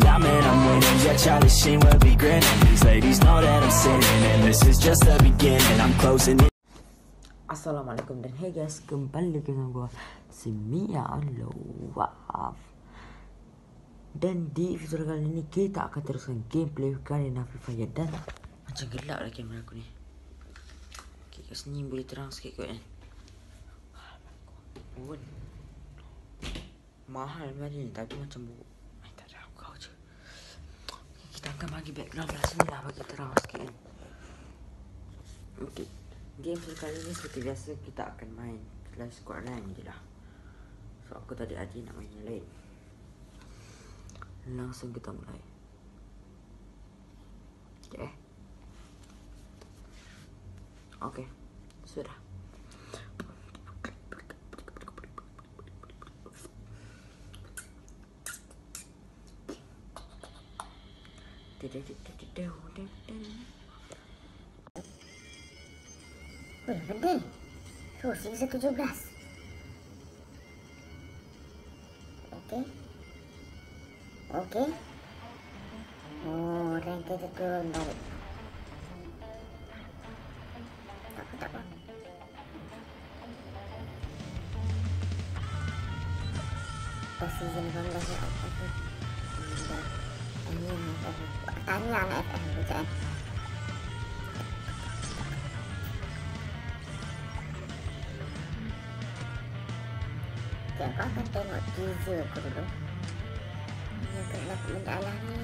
I'm in, I'm winning. Yeah, Charlie Sheen will be grinning. These ladies know that I'm sinning, and this is just the beginning. I'm closing in. Assalamualaikum dan hey guys, kembali lagi dengan gue si Mia Lawaf. Dan di video kali ini kita akan teruskan gameplay Garena Free Fire. Dan macam gelap lah kamera aku ni. Okay, kat sini boleh terang sikit kot kan. Mahal macam ni tapi macam buruk. Tak ada kau je. Kita akan bagi background lah sini lah bagi terang sikit kan. Okay, game kali ni seperti biasa kita akan main Clash Squad Rank je lah. So aku tadi aja nak main yang lain. Langsung kita mulai. Okay, sudah. Weh, benda. So, season 17. Okey. Oh, rank kita turun balik. Tak apa. Dah season 18 ya. Tanya anak FM bacaan. Aku akan tengok teaser aku dulu. Ya, aku nak dapat mendalah ni.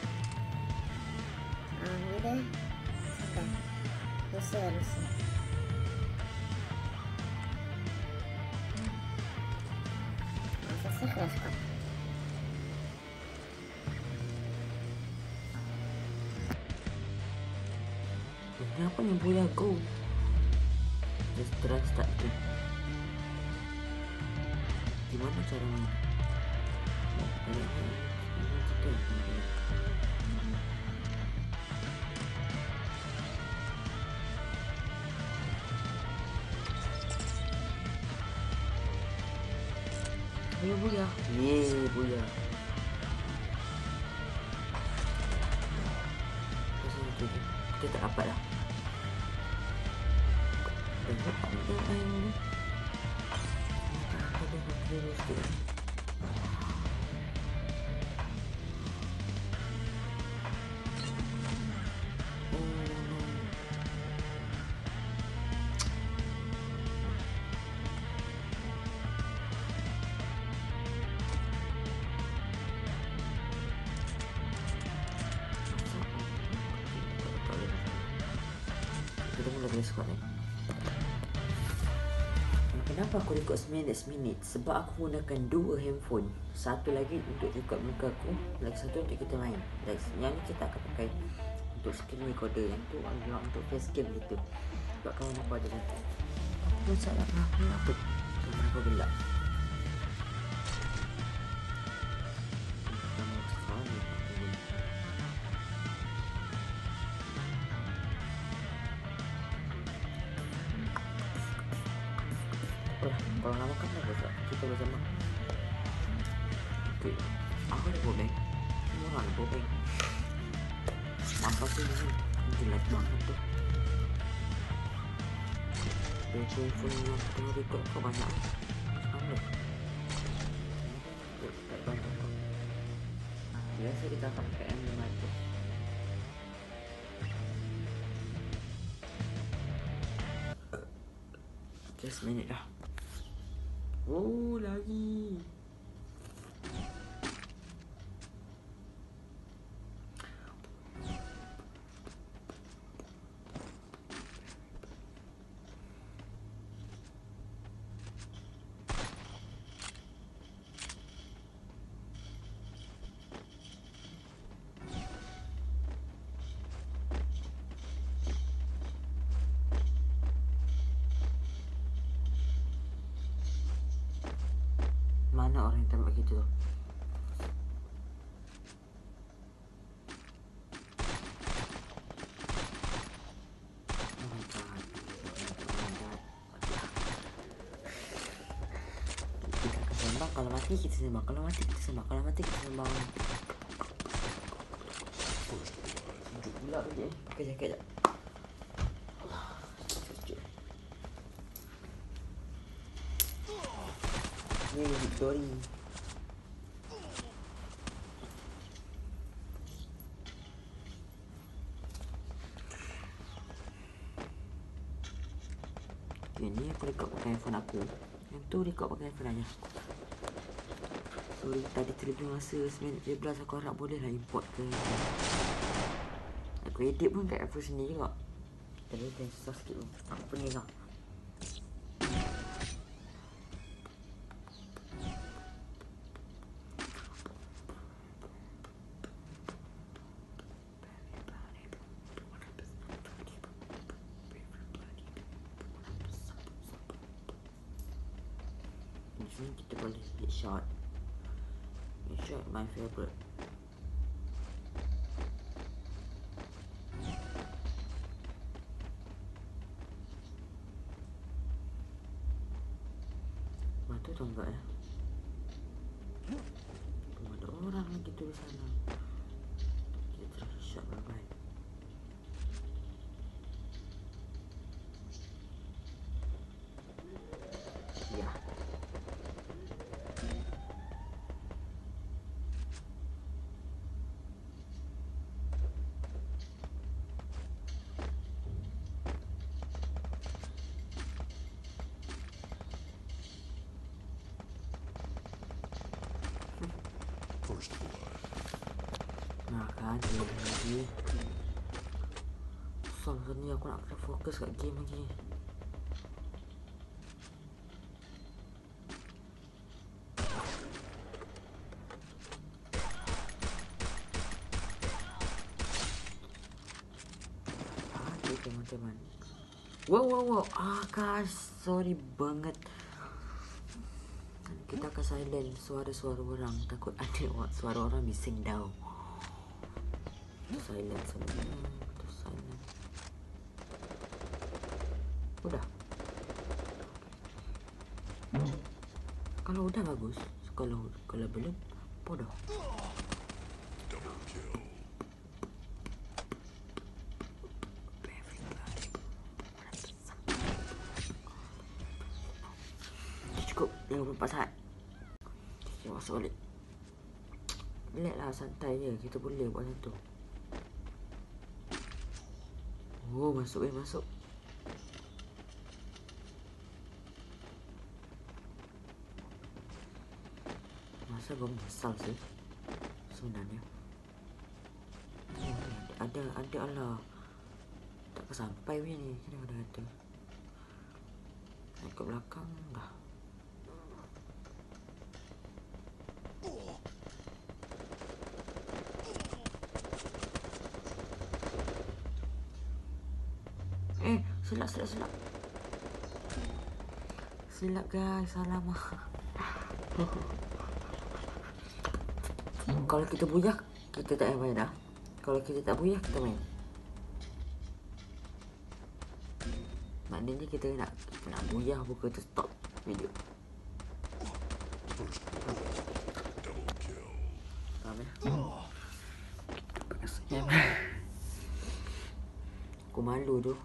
Ni dah. Sudah. Rusia. Masa saya kelas kau. Kenapa ni boleh aku? Just try start tu. Gimana cara main? Ayo buya. Yeay buya. Kita tak dapat lah. Tengok ada air ni. Ada virus tu. Kita mula kena squad ni. Kenapa aku rekod 9 minit? Sebab aku gunakan dua handphone. Satu lagi untuk rekod muka aku, lagi satu untuk kita main. Yang ni kita akan pakai untuk screen recorder. Yang tu adalah untuk facecam gitu. Sebab kawan aku ada nanti. Aku salah apa? Kamera aku gelap. Kalau nama kan dah besar, kita bersama. Okay, aku ada bobeng. Semua ada bobeng. Masa sih ni jelek banget tu. Phone yang tengah record kau banyak. Mana? Tak banyak kau. Biasa kita akan pakai M5 tu. Just minit dah. Oh, lagi. Mana orang yang tembak gitu? Kalau mati kita sembang, kalau mati kita sembang, kalau mati kita sembang. balik pakai jaket jap. Ni Victory. Okay, ni aku record pakai handphone aku. Yang tu record pakai handphone ayah. Sorry, tadi terlebih masa 9:13 aku harap boleh lah import ke. Aku edit pun kat iPhone sendiri juga. Tadi dah susah sikit pun. Aku pening lah. Di sini kita boleh headshot. Headshot my favorite. Batu tu enggak ya? Ada orang lagi tu di sana. Kita terus headshot bye-bye. Ya. Nah kan, dia lagi. Susah ni aku nak kena fokus kat game lagi. Aduh teman-teman. Wow. Guys, sorry banget. Kita akan silent suara-suara orang. Takut ada suara orang bising dah. Silent semua. Terus silent. Udah. Kalau udah bagus. Kalau belum, bodoh. Cukup 54 saat. Kita masuk balik. Relax lah, santai je. Kita boleh buat satu. Oh, masuk. Masa gua menyesal sih sebenarnya. Ada lah. Tak kesampai punya ni. Kena ada. Naik ke belakang dah. Silap. Silap guys, alamak. Kalau kita buyah, kita tak main dah. Kalau kita tak buyah, kita main. Maknanya kita nak buyah bukan tu stop video. Faham ya? Pakai senyum. Aku malu tu.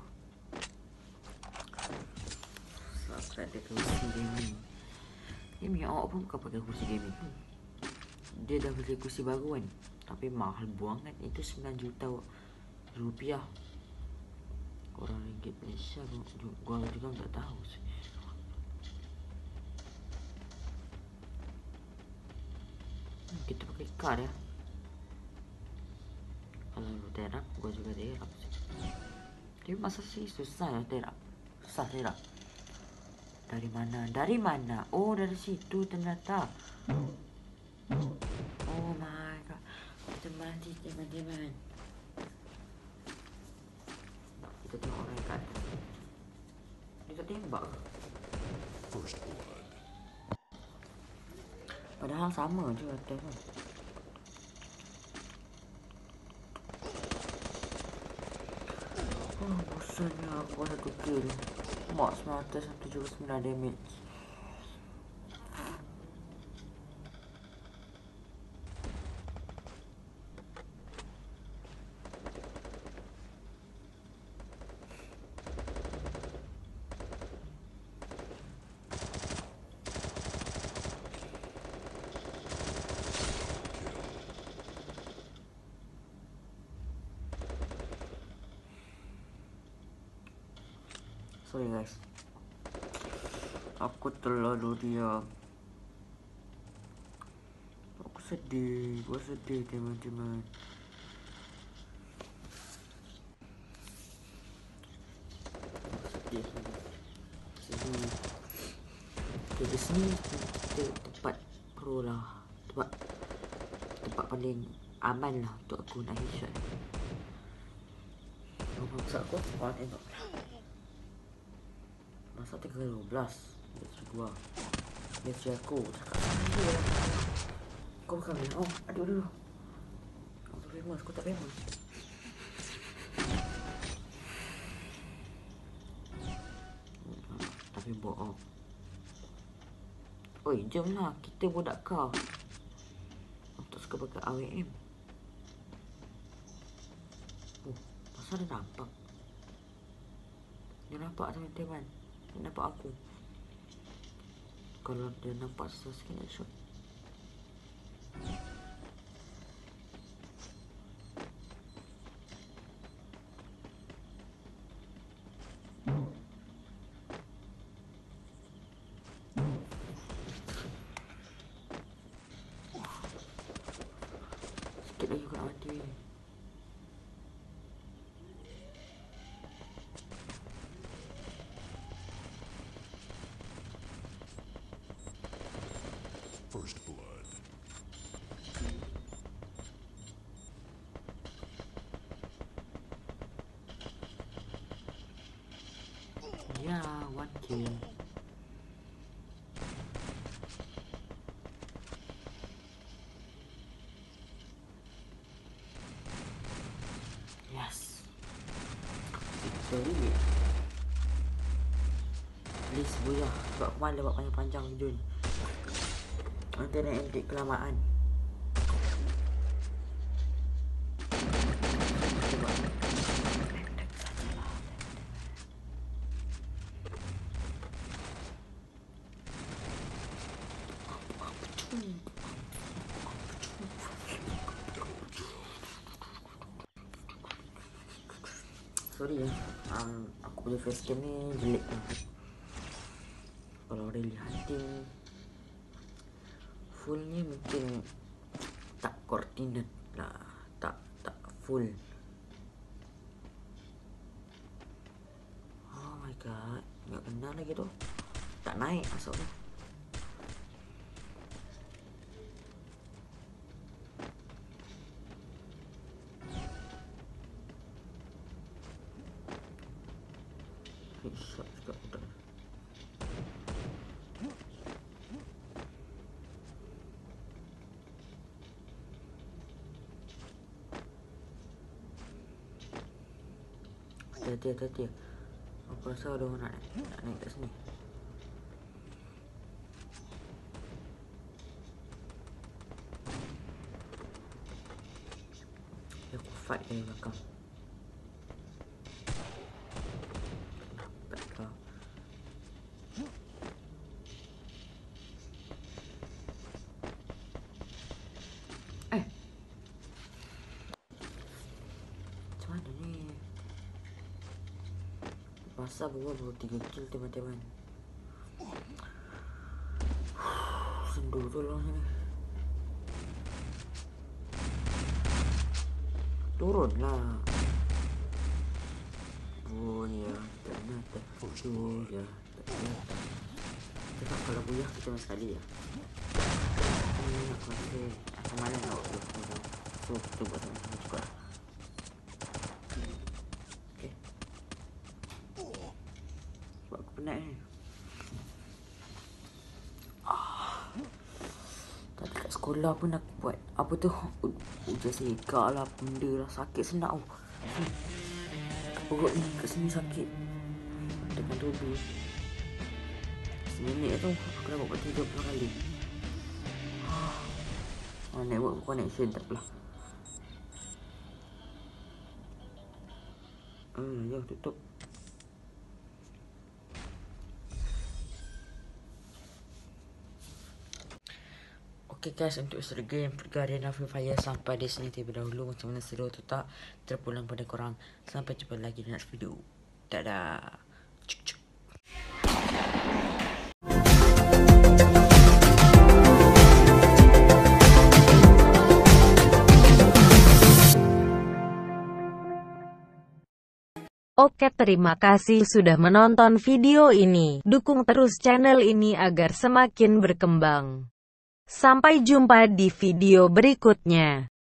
Sebab ada kursi gaming. Ni awak pun bukan pakai kursi gaming. Dia dah beli kursi baru kan. Tapi mahal buangan. Itu 9 juta rupiah. Orang ringgit Malaysia gua juga tak tahu sih. Kita pakai card ya. Kalau lu terak, gua juga terak sih. Tapi masa sih susah ya terak. Susah terak. Dari mana? Oh, dari situ ternyata. Oh my god. Kita mati teman-teman. Kita tengok orang kat atas. Dia tak tembak ke? Padahal sama je atas kan. Oh, bosannya aku buat satu kill. Mak 979 damage. Sorry guys, aku terlalu diam. Aku sedih teman-teman. Sedih. Okay, di sini tempat pro lah, tempat paling aman lah untuk aku nak headshot. Maksud aku, korang tengok masa 3.12 bateri gua. Bateri aku cakap dia. Kau bukan main. Oh, aduh. Aku tak famous, aku tak famous. Tapi bohong. Oi, jom lah, kita budak kau. Aku tak suka pakai AWM. Oh, pasal dia nampak. Dia nampak teman-teman. Dia nampak aku. Kalau dia nampak susah sikit nak shot. Sikit lagi aku nak mati. First blood. Ya, 1 kill. Yes. Victory. Please buyah. Sebab aku malas buat panjang-panjang video ni. Nanti nak edit kelamaan. Sorry ya, aku punya facecam ni jelek lah. Kalau really hunting full ni mungkin tak coordinate lah, tak full. Oh my god, nggak kena lagi tu, tak naik masuk tu. Headshot juga udah. Hati-hati. Aku rasa ada orang nak naik kat sini. Aku fight dari belakang. Nampak kau. Macam mana ni? Masa baru 3 kill teman-teman. Sendu tolong sini. Turun lah. Oh ya, ternyata. Oh ya, ternyata. Cakap kalau buyah kita main sekali ya. Aku rasa aku malas nak waktu. So kita buat sama-sama juga. Okay. Sebab aku penat ni. Tadi kat sekolah pun aku buat apa tu, ujian seka lah, benda lah, sakit senak tu. Perut ni kat sini sakit. Dengan dulu seminit tu aku dah buat 30 kali. Network connection tak apalah. Ya tutup. Okay guys, untuk episode game Garena Free Fire sampai di sini terlebih dahulu. Macam mana seru atau tak terpulang pada korang. Sampai jumpa lagi di next video. Dadah. Cuk cuk. Oke, terima kasih sudah menonton video ini. Dukung terus channel ini agar semakin berkembang. Sampai jumpa di video berikutnya.